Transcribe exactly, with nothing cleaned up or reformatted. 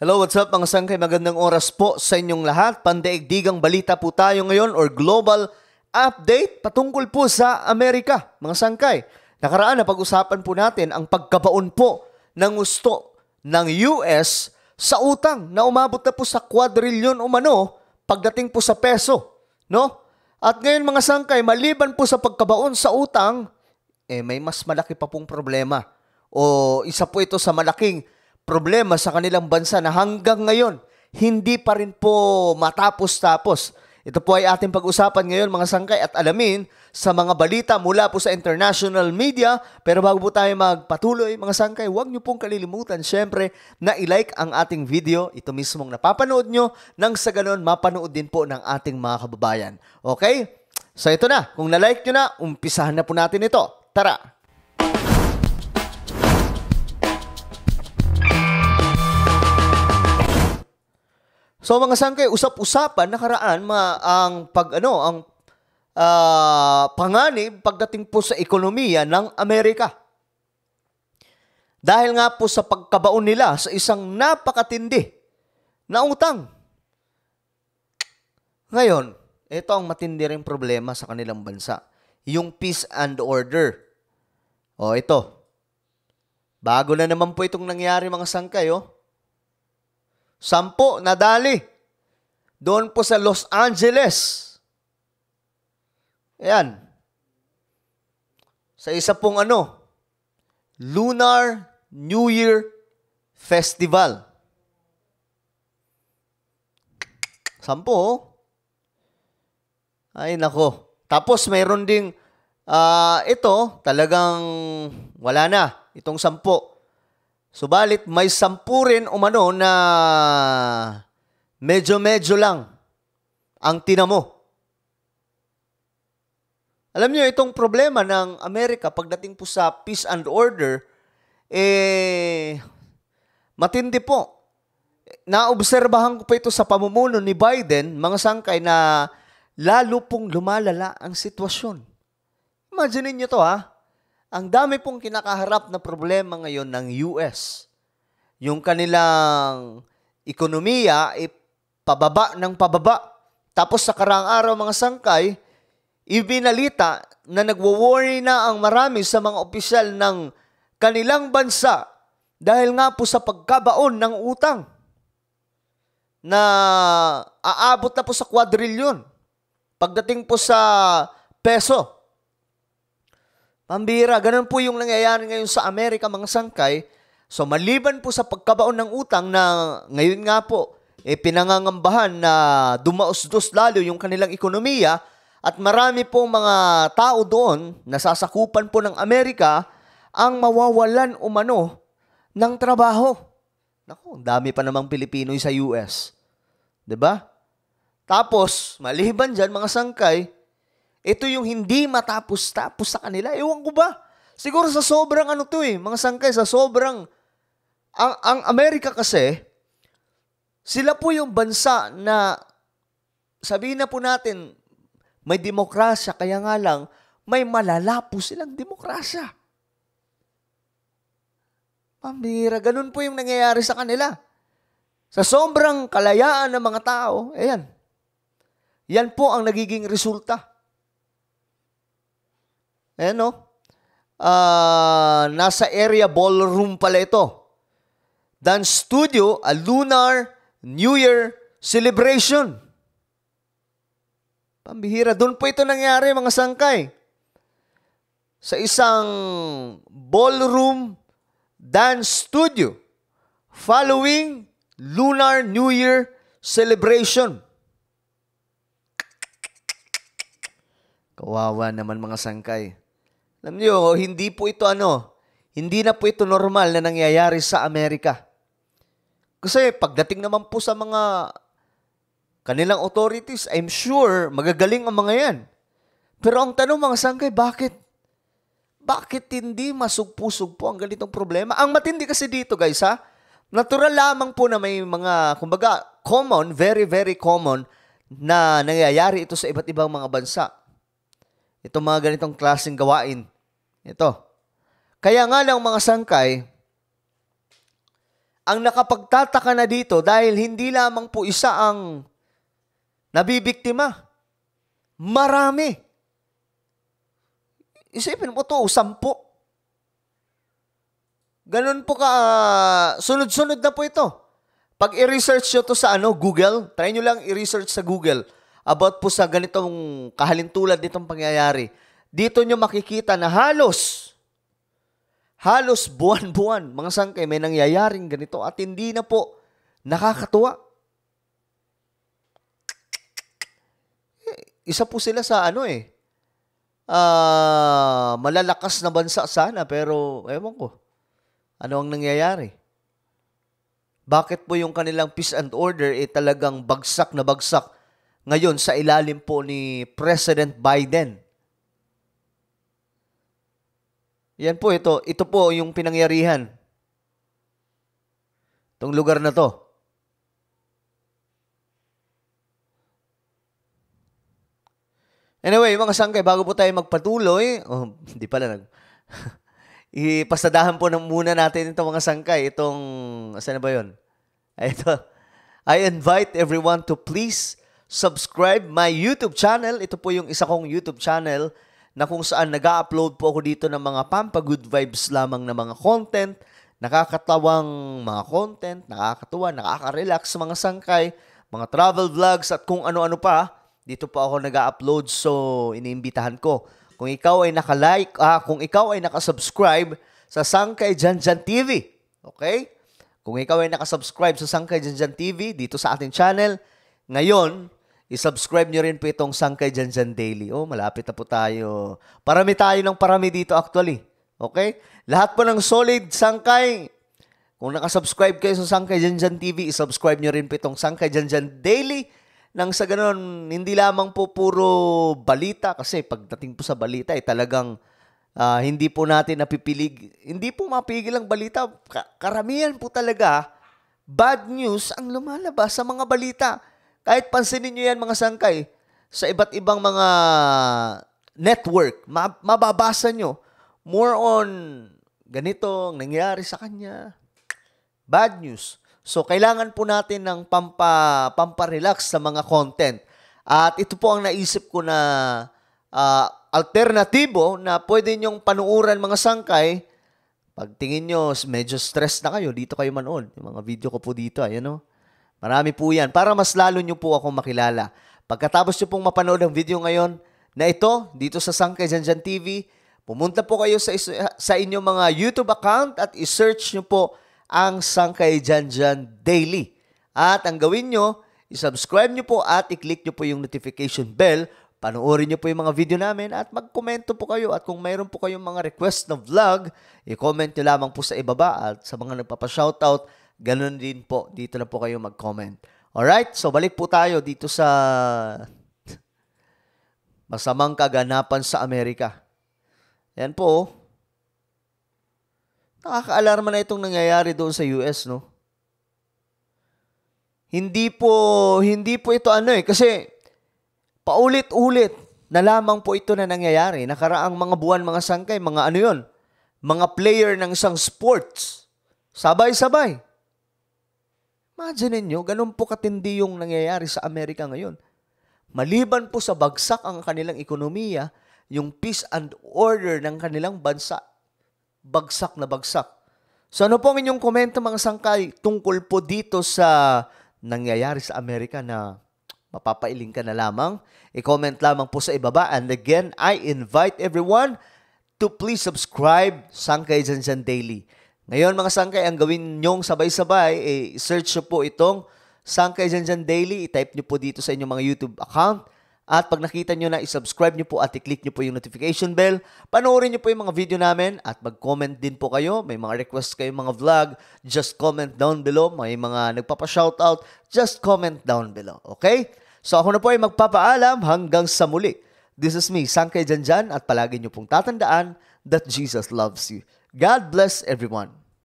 Hello, what's up mga sangkay? Magandang oras po sa inyong lahat. Pandaigdigang balita po tayo ngayon or global update patungkol po sa Amerika. Mga sangkay, nakaraan na pag-usapan po natin ang pagkabaon po ng gusto ng U S sa utang na umabot na po sa quadrillion umano pagdating po sa peso. No? At ngayon mga sangkay, maliban po sa pagkabaon sa utang, eh may mas malaki pa pong problema. O isa po ito sa malaking problema sa kanilang bansa na hanggang ngayon, hindi pa rin po matapos-tapos. Ito po ay ating pag-usapan ngayon mga sangkay at alamin sa mga balita mula po sa international media. Pero bago po tayo magpatuloy mga sangkay, huwag niyo pong kalilimutan syempre na i-like ang ating video. Ito mismong napapanood nyo nang sa ganon mapanood din po ng ating mga kababayan. Okay? So ito na, kung na-like nyo na, umpisahan na po natin ito. Tara! So mga sangkay, usap-usapan nakaraan ma ang pag ano ang uh, panganib pagdating po sa ekonomiya ng Amerika. Dahil nga po sa pagkabaon nila sa isang napakatindi na utang. Ngayon, ito ang matindi ring problema sa kanilang bansa, yung peace and order. O ito. Bago na naman po itong nangyari mga sangkay, oh. Sampo nadali doon po sa Los Angeles. Ayan. Sa isa pong ano, Lunar New Year Festival. Sampo. Oh. Ay nako. Tapos mayroon ding uh, ito, talagang wala na, itong sampo. Subalit may sampu rin umano na medyo-medyo lang ang tinamo. Alam niyo, itong problema ng Amerika pagdating po sa peace and order, eh, matindi po. Naobserbahan ko pa ito sa pamumuno ni Biden, mga sangkay, na lalo pong lumalala ang sitwasyon. Imagine niyo to ha. Ang dami pong kinakaharap na problema ngayon ng U S. Yung kanilang ekonomiya ay pababa ng pababa. Tapos sa karaang araw mga sangkay, ibinalita na nagwo-worry na ang marami sa mga opisyal ng kanilang bansa dahil nga po sa pagkabaon ng utang na aabot na po sa quadrillion pagdating po sa peso. Pambira, ganun po yung nangyayari ngayon sa Amerika, mga sangkay. So, maliban po sa pagkabaon ng utang na ngayon nga po, eh, pinangangambahan na dumaos-dos lalo yung kanilang ekonomiya at marami po mga tao doon, nasasakupan po ng Amerika, ang mawawalan umano ng trabaho. Naku, dami pa namang Pilipino sa U S. Diba? Tapos, maliban dyan, mga sangkay, ito yung hindi matapos-tapos sa kanila. Ewan ko ba? Siguro sa sobrang ano to eh, mga sangkay, sa sobrang, ang, ang Amerika kasi, sila po yung bansa na, sabihin na po natin, may demokrasya, kaya nga lang, may malala po silang demokrasya. Pambira, ganun po yung nangyayari sa kanila. Sa sobrang kalayaan ng mga tao, ayan, yan po ang nagiging resulta. Ayan no? Uh, nasa area ballroom pala ito. Dance studio, a Lunar New Year celebration. Pambihira. Doon po ito nangyari mga sangkay. Sa isang ballroom dance studio following Lunar New Year celebration. Kawawa naman mga sangkay. Alam niyo, hindi po ito ano, hindi na po ito normal na nangyayari sa Amerika. Kasi pagdating naman po sa mga kanilang authorities, I'm sure magagaling ang mga yan. Pero ang tanong mga sangkay, bakit? Bakit hindi masugpo-sugpo ang ganitong problema? Ang matindi kasi dito guys ha, natural lamang po na may mga, kumbaga, common, very very common na nangyayari ito sa iba't ibang mga bansa. Itong mga ganitong klaseng gawain. Ito. Kaya nga lang mga sangkay, Ang nakapagtataka na dito dahil hindi lamang po isa ang nabibiktima. Marami. Isipin mo to, sampu. Ganun po ka, uh, sunod-sunod na po ito. Pag i-research nyo to sa ano, Google, try nyo lang i-research sa Google about po sa ganitong kahalintulad nitong pangyayari. Dito nyo makikita na halos, halos buwan-buwan, mga sangkay, may nangyayaring ganito at hindi na po nakakatuwa. Isa po sila sa ano eh, uh, malalakas na bansa sana pero ewan ko, ano ang nangyayari? Bakit po yung kanilang peace and order eh talagang bagsak na bagsak ngayon sa ilalim po ni President Biden? Yan po ito. Ito po yung pinangyarihan. Itong lugar na to. Anyway, mga sangkay, bago po tayo magpatuloy, oh, hindi pala nag... Ipasadahan po ng muna natin itong mga sangkay. Itong, saan na ba yun? Ay, ito. I invite everyone to please subscribe my YouTube channel. Ito po yung isa kong YouTube channel na kung saan nag-upload po ako dito ng mga pampa-good vibes lamang na mga content, nakakatawang mga content, nakakatuwa, nakaka-relax mga sangkay, mga travel vlogs at kung ano-ano pa. Dito po ako nag-upload, so iniimbitahan ko. Kung ikaw ay naka-like, ah, kung ikaw ay naka-subscribe sa Sangkay Janjan T V, okay? Kung ikaw ay naka-subscribe sa Sangkay Janjan T V dito sa ating channel, ngayon, i-subscribe nyo rin po itong Sangkay Janjan Daily. Oh, malapit na po tayo. Parami tayo ng parami dito actually. Okay? Lahat po ng solid Sangkay. Kung naka-subscribe kayo sa Sangkay Janjan T V, i-subscribe nyo rin po itong Sangkay Janjan Daily. Nang sa ganun, hindi lamang po puro balita kasi pagdating po sa balita, eh, talagang uh, hindi po natin napipilig, hindi po mapigil ang balita. Karamihan po talaga, bad news ang lumalabas sa mga balita. Kahit pansinin nyo yan mga sangkay, sa iba't ibang mga network, mababasa nyo, more on ganito ang nangyari sa kanya. Bad news. So, kailangan po natin ng pampa, pampa-relax sa mga content. At ito po ang naisip ko na uh, alternatibo na pwede nyong panuuran mga sangkay. Pag tingin nyo, medyo stress na kayo, dito kayo manood. Yung mga video ko po dito, ayan o. Marami po yan. Para mas lalo nyo po akong makilala. Pagkatapos nyo pong mapanood ang video ngayon na ito, dito sa Sangkay Janjan T V, pumunta po kayo sa, sa inyong mga YouTube account at i-search nyo po ang Sangkay Janjan Daily. At ang gawin nyo, i-subscribe nyo po at i-click nyo po yung notification bell. Panoorin nyo po yung mga video namin at mag-komento po kayo. At kung mayroon po kayong mga request na vlog, i-comment nyo lamang po sa ibaba. At sa mga nagpapa-shoutout, ganun din po. Dito na po kayo mag-comment. Alright? So, balik po tayo dito sa masamang kaganapan sa Amerika. Yan po. Nakaka-alarma na itong nangyayari doon sa U S, no? Hindi po, hindi po ito ano eh. Kasi, paulit-ulit na lamang po ito na nangyayari. Nakaraang mga buwan, mga sangkay, mga ano yun, mga player ng isang sports. Sabay-sabay. Imagine nyo, ganun po katindi yung nangyayari sa Amerika ngayon. Maliban po sa bagsak ang kanilang ekonomiya, yung peace and order ng kanilang bansa, bagsak na bagsak. So ano po ang inyong komento mga sangkay tungkol po dito sa nangyayari sa Amerika na mapapailing ka na lamang? I-comment lamang po sa ibaba. And again, I invite everyone to please subscribe Sangkay Janjan Daily. Ngayon mga sangkay, ang gawin nyong sabay-sabay, eh, search nyo po itong Sangkay Janjan Daily. I-type nyo po dito sa inyong mga YouTube account. At pag nakita nyo na, i-subscribe nyo po at i-click nyo po yung notification bell. Panoorin nyo po yung mga video namin at mag-comment din po kayo. May mga request kayo mga vlog, just comment down below. May mga nagpapa-shoutout, just comment down below. Okay? So ako na po ay magpapaalam hanggang sa muli. This is me, Sangkay Janjan, at palagi nyo pong tatandaan that Jesus loves you. God bless everyone.